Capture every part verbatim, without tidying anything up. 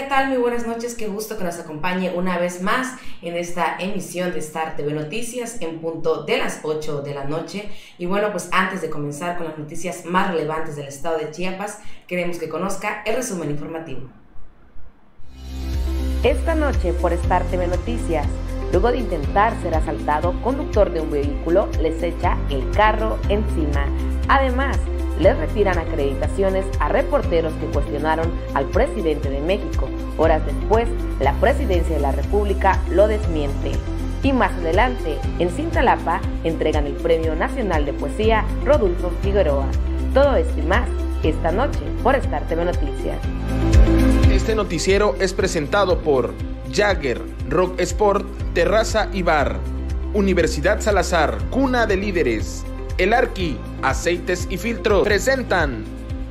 tal? Muy buenas noches, qué gusto que nos acompañe una vez más en esta emisión de Star T V Noticias en punto de las ocho de la noche. Y bueno, pues antes de comenzar con las noticias más relevantes del estado de Chiapas, queremos que conozca el resumen informativo. Esta noche por Star T V Noticias, luego de intentar ser asaltado, conductor de un vehículo les echa el carro encima. Además, les retiran acreditaciones a reporteros que cuestionaron al presidente de México. Horas después, la presidencia de la República lo desmiente. Y más adelante, en Cintalapa, entregan el Premio Nacional de Poesía Rodolfo Figueroa. Todo esto y más, esta noche por Star T V Noticias. Este noticiero es presentado por Jagger, Rock Sport, Terraza y Bar, Universidad Salazar, cuna de líderes, El Arqui, aceites y filtros, presentan.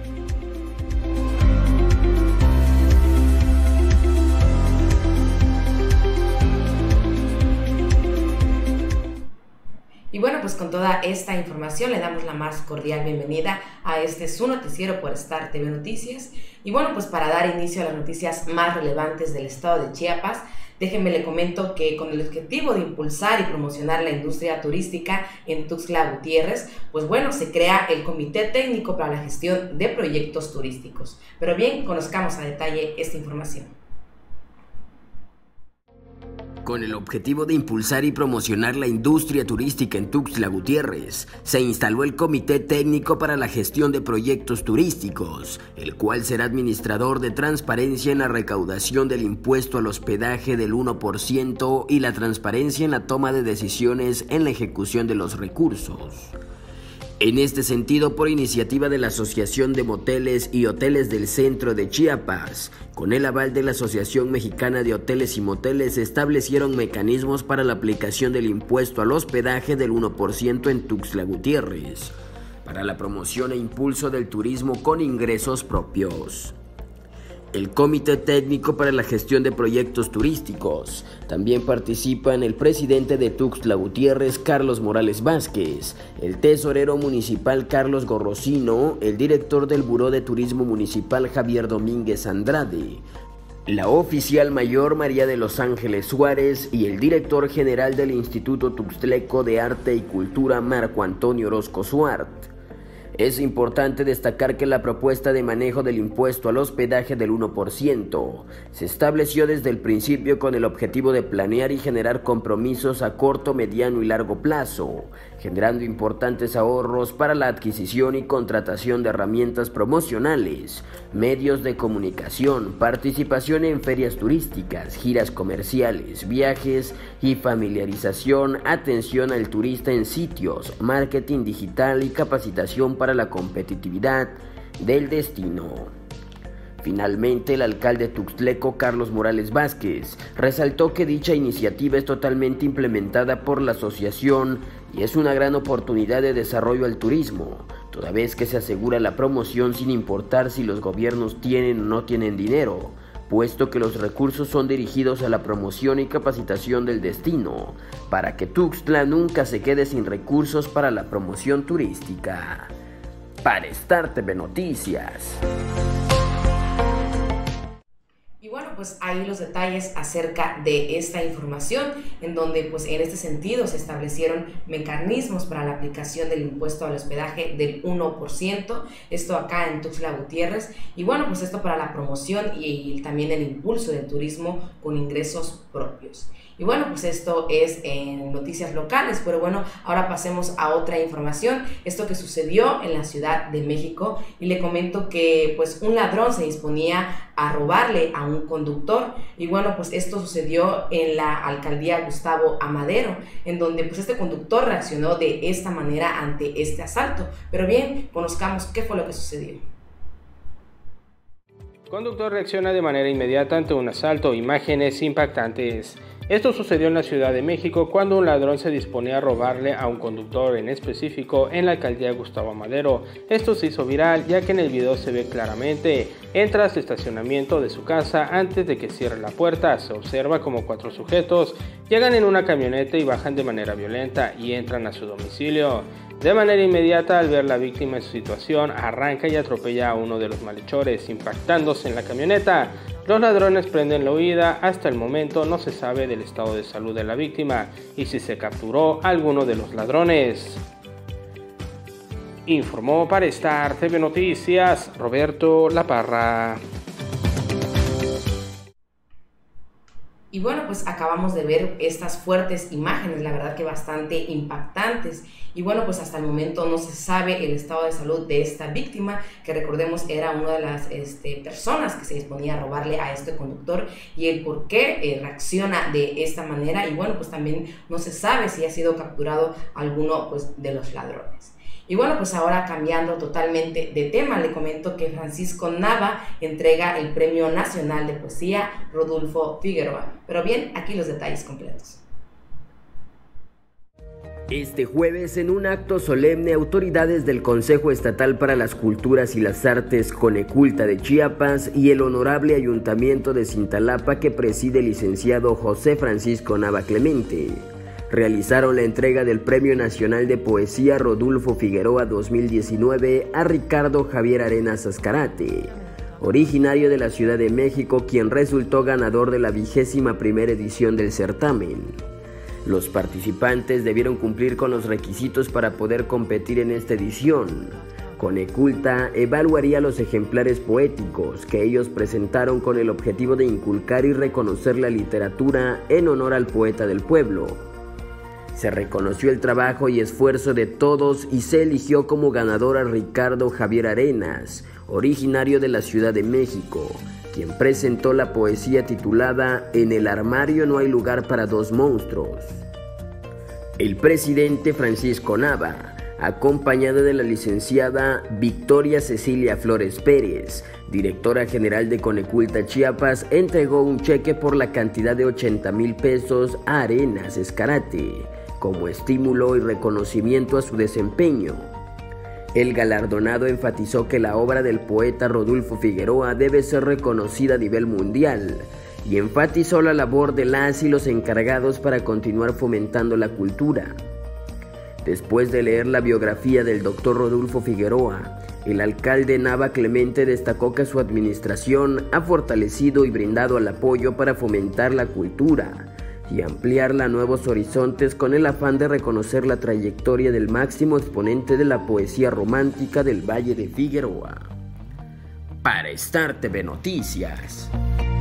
Y bueno, pues con toda esta información le damos la más cordial bienvenida a este su noticiero por Star T V Noticias. Y bueno, pues para dar inicio a las noticias más relevantes del estado de Chiapas, déjenme le comento que con el objetivo de impulsar y promocionar la industria turística en Tuxtla Gutiérrez, pues bueno, se crea el Comité Técnico para la Gestión de Proyectos Turísticos. Pero bien, conozcamos a detalle esta información. Con el objetivo de impulsar y promocionar la industria turística en Tuxtla Gutiérrez, se instaló el Comité Técnico para la Gestión de Proyectos Turísticos, el cual será administrador de transparencia en la recaudación del impuesto al hospedaje del uno por ciento y la transparencia en la toma de decisiones en la ejecución de los recursos. En este sentido, por iniciativa de la Asociación de Moteles y Hoteles del Centro de Chiapas, con el aval de la Asociación Mexicana de Hoteles y Moteles, se establecieron mecanismos para la aplicación del impuesto al hospedaje del uno por ciento en Tuxtla Gutiérrez, para la promoción e impulso del turismo con ingresos propios. El Comité Técnico para la Gestión de Proyectos Turísticos. También participan el presidente de Tuxtla Gutiérrez, Carlos Morales Vázquez, el tesorero municipal Carlos Gorrocino, el director del Buró de Turismo Municipal Javier Domínguez Andrade, la oficial mayor María de los Ángeles Suárez y el director general del Instituto Tuxtleco de Arte y Cultura Marco Antonio Orozco Suart. Es importante destacar que la propuesta de manejo del impuesto al hospedaje del uno por ciento se estableció desde el principio con el objetivo de planear y generar compromisos a corto, mediano y largo plazo, generando importantes ahorros para la adquisición y contratación de herramientas promocionales, medios de comunicación, participación en ferias turísticas, giras comerciales, viajes y familiarización, atención al turista en sitios, marketing digital y capacitación para la competitividad del destino. Finalmente, el alcalde tuxtleco Carlos Morales Vázquez resaltó que dicha iniciativa es totalmente implementada por la asociación y es una gran oportunidad de desarrollo al turismo, toda vez que se asegura la promoción sin importar si los gobiernos tienen o no tienen dinero, puesto que los recursos son dirigidos a la promoción y capacitación del destino, para que Tuxtla nunca se quede sin recursos para la promoción turística. Para Star T V Noticias. Y bueno, pues ahí los detalles acerca de esta información, en donde pues en este sentido se establecieron mecanismos para la aplicación del impuesto al hospedaje del uno por ciento, esto acá en Tuxtla Gutiérrez, y bueno, pues esto para la promoción y, y también el impulso del turismo con ingresos propios. Y bueno, pues esto es en noticias locales, pero bueno, ahora pasemos a otra información, esto que sucedió en la Ciudad de México, y le comento que pues un ladrón se disponía a robarle a un conductor, y bueno, pues esto sucedió en la alcaldía Gustavo Amadero, en donde pues este conductor reaccionó de esta manera ante este asalto. Pero bien, conozcamos qué fue lo que sucedió. Conductor reacciona de manera inmediata ante un asalto, imágenes impactantes. Esto sucedió en la Ciudad de México cuando un ladrón se disponía a robarle a un conductor en específico en la alcaldía Gustavo Amadero. Esto se hizo viral ya que en el video se ve claramente. Entra al estacionamiento de su casa antes de que cierre la puerta. Se observa como cuatro sujetos llegan en una camioneta y bajan de manera violenta y entran a su domicilio. De manera inmediata, al ver la víctima en su situación, arranca y atropella a uno de los malhechores, impactándose en la camioneta. Los ladrones prenden la huida. Hasta el momento no se sabe del estado de salud de la víctima y si se capturó a alguno de los ladrones. Informó para Star T V Noticias Roberto La Parra. Y bueno, pues acabamos de ver estas fuertes imágenes, la verdad que bastante impactantes. Y bueno, pues hasta el momento no se sabe el estado de salud de esta víctima, que recordemos era una de las este, personas que se disponía a robarle a este conductor, y el por qué eh, reacciona de esta manera. Y bueno, pues también no se sabe si ha sido capturado alguno pues, de los ladrones. Y bueno, pues ahora cambiando totalmente de tema, le comento que Francisco Nava entrega el Premio Nacional de Poesía Rodulfo Figueroa. Pero bien, aquí los detalles completos. Este jueves, en un acto solemne, autoridades del Consejo Estatal para las Culturas y las Artes Coneculta de Chiapas y el Honorable Ayuntamiento de Cintalapa, que preside el licenciado José Francisco Nava Clemente, realizaron la entrega del Premio Nacional de Poesía Rodulfo Figueroa dos mil diecinueve a Ricardo Javier Arenas Azcarate, originario de la Ciudad de México, quien resultó ganador de la vigésima primera edición del certamen. Los participantes debieron cumplir con los requisitos para poder competir en esta edición. Coneculta evaluaría los ejemplares poéticos que ellos presentaron con el objetivo de inculcar y reconocer la literatura en honor al poeta del pueblo. Se reconoció el trabajo y esfuerzo de todos y se eligió como ganador a Ricardo Javier Arenas, originario de la Ciudad de México, quien presentó la poesía titulada En el armario no hay lugar para dos monstruos. El presidente Francisco Nava, acompañado de la licenciada Victoria Cecilia Flores Pérez, directora general de Coneculta Chiapas, entregó un cheque por la cantidad de ochenta mil pesos a Arenas Azcarate, como estímulo y reconocimiento a su desempeño. El galardonado enfatizó que la obra del poeta Rodulfo Figueroa debe ser reconocida a nivel mundial y enfatizó la labor de las y los encargados para continuar fomentando la cultura. Después de leer la biografía del doctor Rodulfo Figueroa, el alcalde Nava Clemente destacó que su administración ha fortalecido y brindado el apoyo para fomentar la cultura y ampliarla a nuevos horizontes con el afán de reconocer la trayectoria del máximo exponente de la poesía romántica del Valle de Figueroa. Para Star T V Noticias.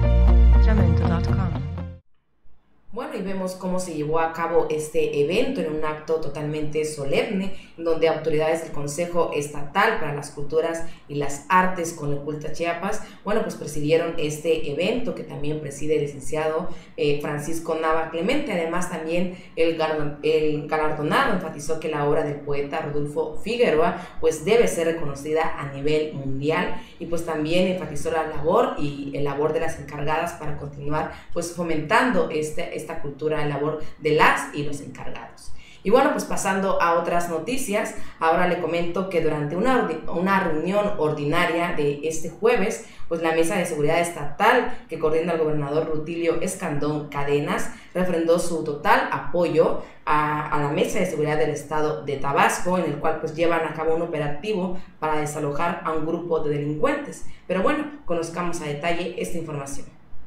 Bueno, y vemos cómo se llevó a cabo este evento en un acto totalmente solemne, donde autoridades del Consejo Estatal para las Culturas y las Artes Coneculta Chiapas, bueno, pues presidieron este evento, que también preside el licenciado eh, Francisco Nava Clemente. Además, también el, el galardonado enfatizó que la obra del poeta Rodulfo Figueroa pues debe ser reconocida a nivel mundial, y pues también enfatizó la labor y el labor de las encargadas para continuar pues fomentando este, esta cultura, la labor de las y los encargados. Y bueno, pues pasando a otras noticias, ahora le comento que durante una, una reunión ordinaria de este jueves, pues la Mesa de Seguridad Estatal, que coordina el gobernador Rutilio Escandón Cadenas, refrendó su total apoyo a, a la Mesa de Seguridad del Estado de Tabasco, en el cual pues llevan a cabo un operativo para desalojar a un grupo de delincuentes. Pero bueno, conozcamos a detalle esta información.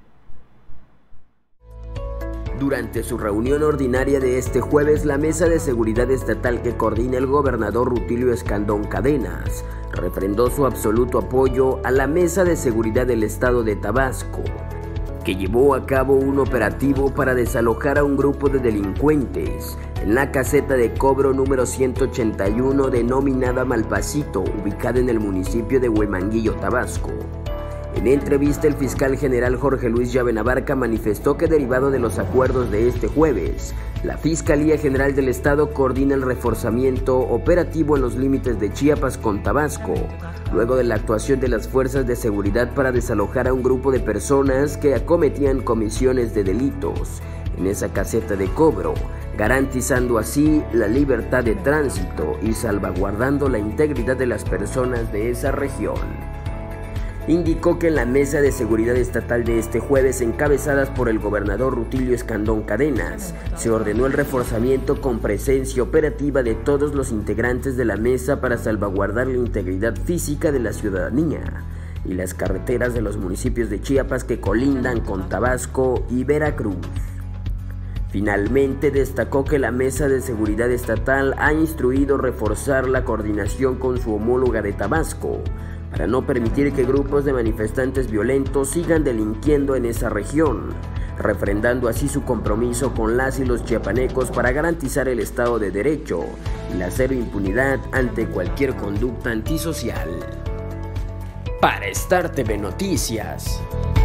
Durante su reunión ordinaria de este jueves, la Mesa de Seguridad Estatal, que coordina el gobernador Rutilio Escandón Cadenas, refrendó su absoluto apoyo a la Mesa de Seguridad del Estado de Tabasco, que llevó a cabo un operativo para desalojar a un grupo de delincuentes en la caseta de cobro número ciento ochenta y uno denominada Malpasito, ubicada en el municipio de Huemanguillo, Tabasco. En entrevista, el fiscal general Jorge Luis Llavenabarca manifestó que, derivado de los acuerdos de este jueves, la Fiscalía General del Estado coordina el reforzamiento operativo en los límites de Chiapas con Tabasco, luego de la actuación de las fuerzas de seguridad para desalojar a un grupo de personas que acometían comisiones de delitos en esa caseta de cobro, garantizando así la libertad de tránsito y salvaguardando la integridad de las personas de esa región. indicó que en la mesa de seguridad estatal de este jueves, encabezadas por el gobernador Rutilio Escandón Cadenas, se ordenó el reforzamiento con presencia operativa de todos los integrantes de la mesa para salvaguardar la integridad física de la ciudadanía y las carreteras de los municipios de Chiapas que colindan con Tabasco y Veracruz. Finalmente, destacó que la Mesa de Seguridad Estatal ha instruido reforzar la coordinación con su homóloga de Tabasco para no permitir que grupos de manifestantes violentos sigan delinquiendo en esa región, refrendando así su compromiso con las y los chiapanecos para garantizar el Estado de Derecho y la cero impunidad ante cualquier conducta antisocial. Para Star T V Noticias.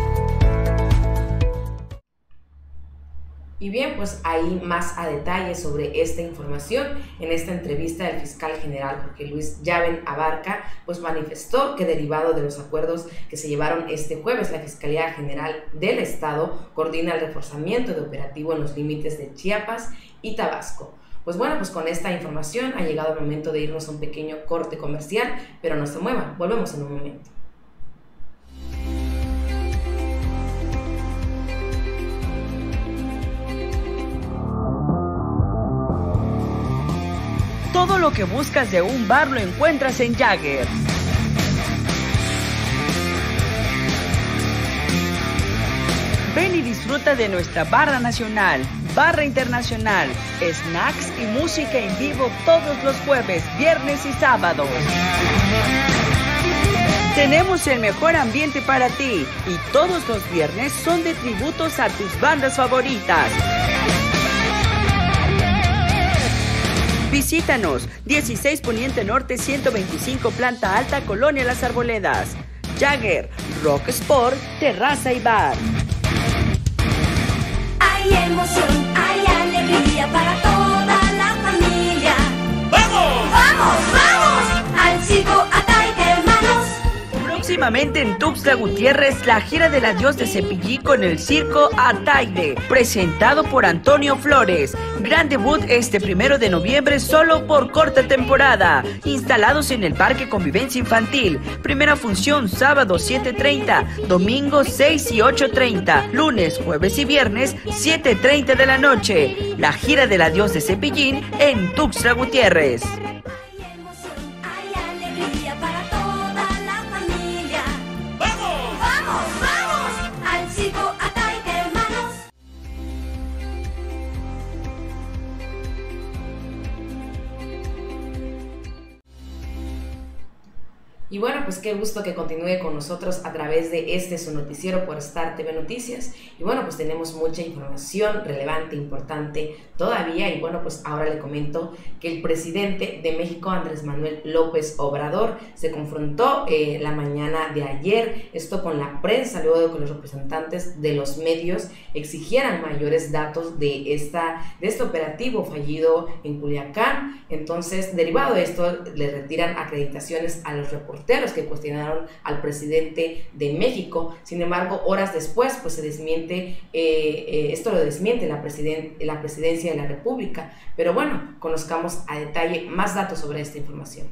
Y bien, pues ahí más a detalle sobre esta información. En esta entrevista, el fiscal general Jorge Luis Llaven Abarca pues manifestó que derivado de los acuerdos que se llevaron este jueves, la Fiscalía General del Estado coordina el reforzamiento de operativo en los límites de Chiapas y Tabasco. Pues bueno, pues con esta información ha llegado el momento de irnos a un pequeño corte comercial, pero no se muevan, volvemos en un momento. Todo lo que buscas de un bar lo encuentras en Jagger. Ven y disfruta de nuestra barra nacional, barra internacional, snacks y música en vivo todos los jueves, viernes y sábados. Tenemos el mejor ambiente para ti y todos los viernes son de tributos a tus bandas favoritas. Visítanos, dieciséis Poniente Norte ciento veinticinco, planta alta, Colonia Las Arboledas. Jagger, Rock Sport, terraza y bar. Hay emoción, hay alegría para toda la familia. ¡Vamos! ¡Vamos, vamos! Al circo Ataide, hermanos. Próximamente en Tuxtla Gutiérrez, la gira del adiós de Cepillín con el circo Ataide, presentado por Antonio Flores. Gran debut este primero de noviembre solo por corta temporada. Instalados en el Parque Convivencia Infantil. Primera función sábado siete treinta, domingo seis y ocho treinta, lunes, jueves y viernes siete treinta de la noche. La gira del adiós de Cepillín en Tuxtla Gutiérrez. Y bueno, pues qué gusto que continúe con nosotros a través de este su noticiero por Star T V Noticias. Y bueno, pues tenemos mucha información relevante, importante todavía. Y bueno, pues ahora le comento que el presidente de México, Andrés Manuel López Obrador, se confrontó eh, la mañana de ayer, esto con la prensa, luego de que los representantes de los medios exigieran mayores datos de, esta, de este operativo fallido en Culiacán. Entonces, derivado de esto, le retiran acreditaciones a los reporteros que cuestionaron al presidente de México. Sin embargo, horas después, pues se desmiente, eh, eh, esto lo desmiente la, presiden la presidencia de la República. Pero bueno, conozcamos a detalle más datos sobre esta información.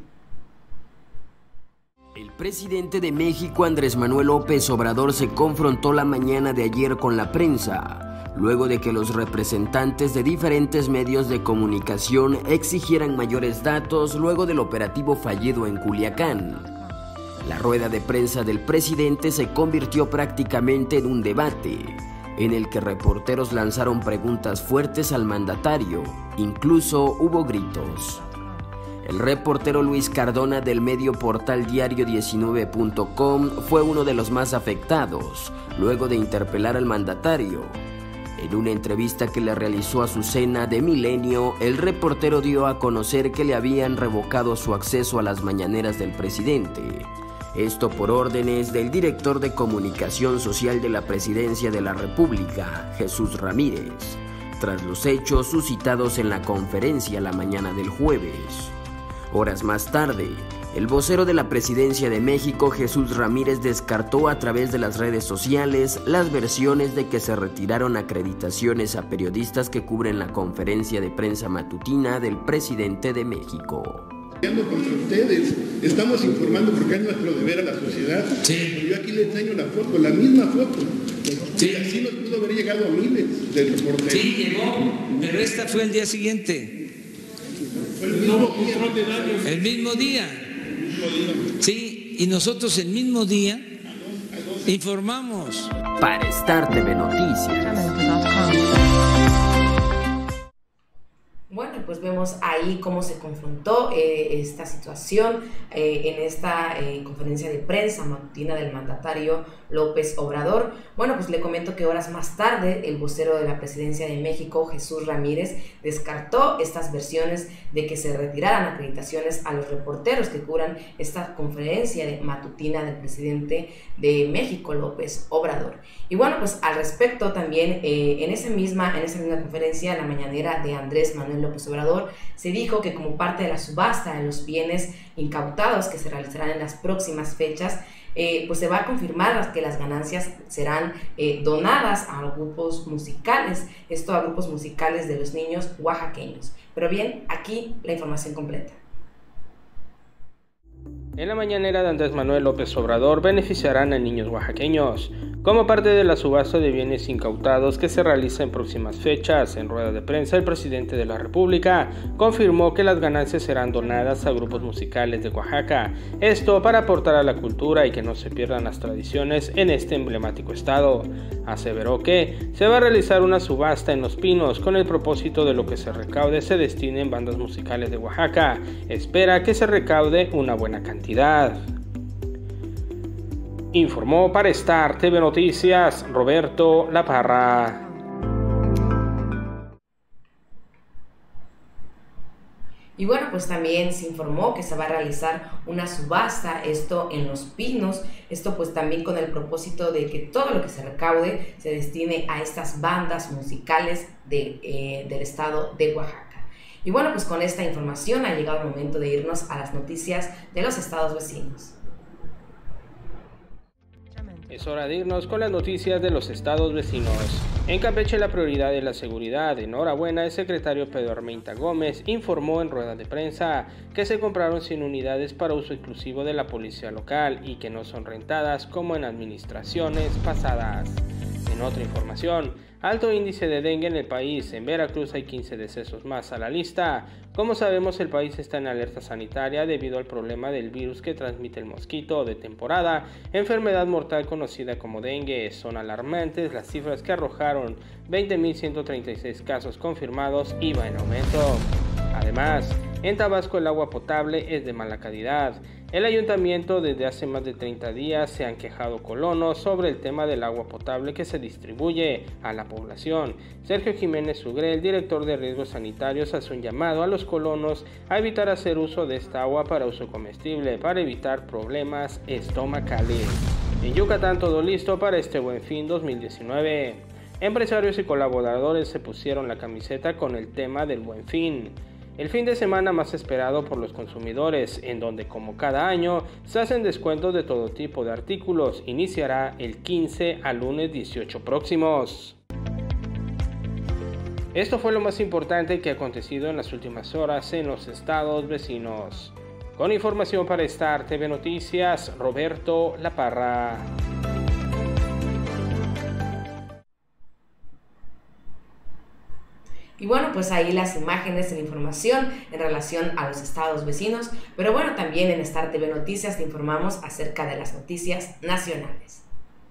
El presidente de México, Andrés Manuel López Obrador, se confrontó la mañana de ayer con la prensa, luego de que los representantes de diferentes medios de comunicación exigieran mayores datos luego del operativo fallido en Culiacán. La rueda de prensa del presidente se convirtió prácticamente en un debate, en el que reporteros lanzaron preguntas fuertes al mandatario, incluso hubo gritos. El reportero Luis Cardona del medio portal diario diecinueve punto com fue uno de los más afectados, luego de interpelar al mandatario. En una entrevista que le realizó a Azucena de Milenio, el reportero dio a conocer que le habían revocado su acceso a las mañaneras del presidente. Esto por órdenes del director de Comunicación Social de la Presidencia de la República, Jesús Ramírez, tras los hechos suscitados en la conferencia la mañana del jueves. Horas más tarde, el vocero de la Presidencia de México, Jesús Ramírez, descartó a través de las redes sociales las versiones de que se retiraron acreditaciones a periodistas que cubren la conferencia de prensa matutina del presidente de México. Contra ustedes, estamos informando porque es nuestro deber a la sociedad. Sí. Yo aquí les enseño la foto, la misma foto. Sí. Y así nos pudo haber llegado a miles de reporteros. Sí, llegó, pero esta fue el día siguiente. Fue el mismo día. El mismo día. Sí, y nosotros el mismo día informamos. Para Star T V Noticias. Bueno, pues vemos ahí cómo se confrontó eh, esta situación eh, en esta eh, conferencia de prensa matutina del mandatario López Obrador. Bueno, pues le comento que horas más tarde el vocero de la Presidencia de México, Jesús Ramírez, descartó estas versiones de que se retiraran acreditaciones a los reporteros que cubran esta conferencia de matutina del presidente de México, López Obrador. Y bueno, pues al respecto también eh, en, esa misma, en esa misma conferencia, la mañanera de Andrés Manuel López Obrador, se dijo que como parte de la subasta de los bienes incautados que se realizarán en las próximas fechas, eh, pues se va a confirmar que las ganancias serán eh, donadas a grupos musicales, esto a grupos musicales de los niños oaxaqueños. Pero bien, aquí la información completa. En la mañanera de Andrés Manuel López Obrador beneficiarán a niños oaxaqueños. Como parte de la subasta de bienes incautados que se realiza en próximas fechas, en rueda de prensa el presidente de la República confirmó que las ganancias serán donadas a grupos musicales de Oaxaca, esto para aportar a la cultura y que no se pierdan las tradiciones en este emblemático estado. Aseveró que se va a realizar una subasta en Los Pinos con el propósito de lo que se recaude se destine en bandas musicales de Oaxaca. Espera que se recaude una buena cantidad. Informó para Star T V Noticias Roberto La Parra. Y bueno, pues también se informó que se va a realizar una subasta, esto en Los Pinos, esto pues también con el propósito de que todo lo que se recaude se destine a estas bandas musicales de, eh, del estado de Oaxaca. Y bueno, pues con esta información ha llegado el momento de irnos a las noticias de los estados vecinos. Es hora de irnos con las noticias de los estados vecinos. En Campeche la prioridad es la seguridad. Enhorabuena, el secretario Pedro Armenta Gómez informó en rueda de prensa que se compraron cien unidades para uso exclusivo de la policía local y que no son rentadas como en administraciones pasadas. En otra información, alto índice de dengue en el país. En Veracruz hay quince decesos más a la lista. Como sabemos, el país está en alerta sanitaria debido al problema del virus que transmite el mosquito de temporada, enfermedad mortal conocida como dengue. Son alarmantes las cifras que arrojaron veinte mil ciento treinta y seis casos confirmados y va en aumento. Además, en Tabasco el agua potable es de mala calidad. El ayuntamiento desde hace más de treinta días se han quejado colonos sobre el tema del agua potable que se distribuye a la población. Sergio Jiménez Sugré, el director de riesgos sanitarios, hace un llamado a los colonos a evitar hacer uso de esta agua para uso comestible para evitar problemas estomacales. En Yucatán todo listo para este Buen Fin dos mil diecinueve. Empresarios y colaboradores se pusieron la camiseta con el tema del Buen Fin. El fin de semana más esperado por los consumidores, en donde como cada año se hacen descuentos de todo tipo de artículos, iniciará el quince al lunes dieciocho próximos. Esto fue lo más importante que ha acontecido en las últimas horas en los estados vecinos. Con información para Star T V Noticias, Roberto La Parra. Y bueno, pues ahí las imágenes y la información en relación a los estados vecinos. Pero bueno, también en Star T V Noticias te informamos acerca de las noticias nacionales.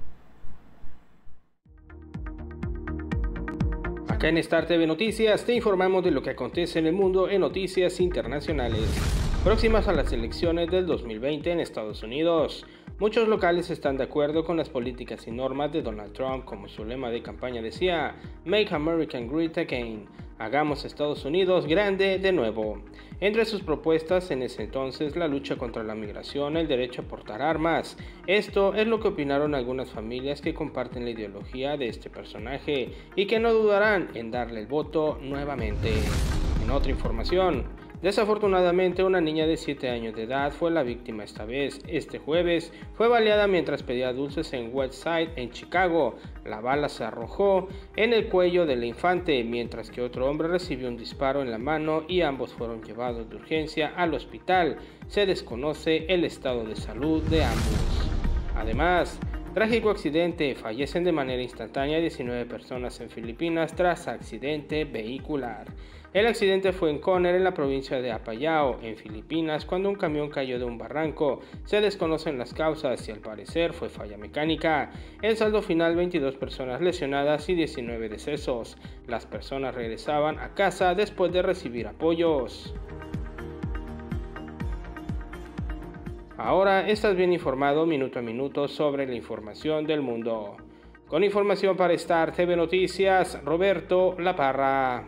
Acá en Star T V Noticias te informamos de lo que acontece en el mundo en noticias internacionales. Próximas a las elecciones del dos mil veinte en Estados Unidos. Muchos locales están de acuerdo con las políticas y normas de Donald Trump, como su lema de campaña decía, Make America Great Again, hagamos Estados Unidos grande de nuevo. Entre sus propuestas en ese entonces, la lucha contra la migración, el derecho a portar armas. Esto es lo que opinaron algunas familias que comparten la ideología de este personaje y que no dudarán en darle el voto nuevamente. En otra información, Desafortunadamente, una niña de siete años de edad fue la víctima esta vez. Este jueves fue baleada mientras pedía dulces en Westside, en Chicago. La bala se arrojó en el cuello de la infante, mientras que otro hombre recibió un disparo en la mano y ambos fueron llevados de urgencia al hospital. Se desconoce el estado de salud de ambos. Además, trágico accidente, fallecen de manera instantánea diecinueve personas en Filipinas tras accidente vehicular. El accidente fue en Conner, en la provincia de Apayao, en Filipinas, cuando un camión cayó de un barranco. Se desconocen las causas y al parecer fue falla mecánica. El saldo final, veintidós personas lesionadas y diecinueve decesos. Las personas regresaban a casa después de recibir apoyos. Ahora estás bien informado minuto a minuto sobre la información del mundo. Con información para Star T V Noticias, Roberto La Parra.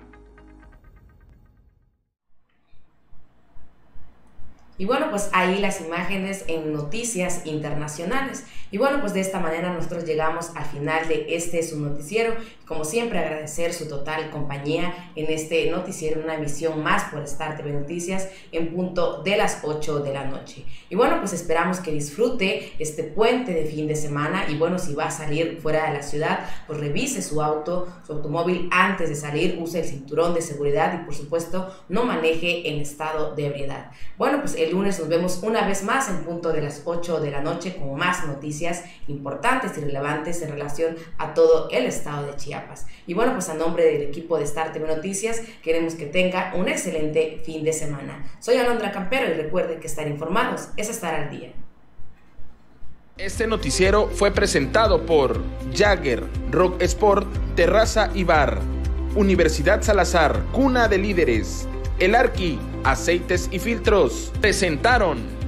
Y bueno, pues ahí las imágenes en noticias internacionales. Y bueno, pues de esta manera nosotros llegamos al final de este su noticiero. Como siempre, agradecer su total compañía en este noticiero, una emisión más por Star T V Noticias en punto de las ocho de la noche. Y bueno, pues esperamos que disfrute este puente de fin de semana. Y bueno, si va a salir fuera de la ciudad, pues revise su auto, su automóvil antes de salir, use el cinturón de seguridad y por supuesto no maneje en estado de ebriedad. Bueno, pues el lunes nos vemos una vez más en punto de las ocho de la noche con más noticias importantes y relevantes en relación a todo el estado de Chiapas. Y bueno, pues a nombre del equipo de Star T V Noticias queremos que tenga un excelente fin de semana. Soy Alondra Campero y recuerde que estar informados es estar al día. Este noticiero fue presentado por Jagger, Rock Sport, Terraza y Bar, Universidad Salazar, cuna de líderes, El Arqui, aceites y filtros. Presentaron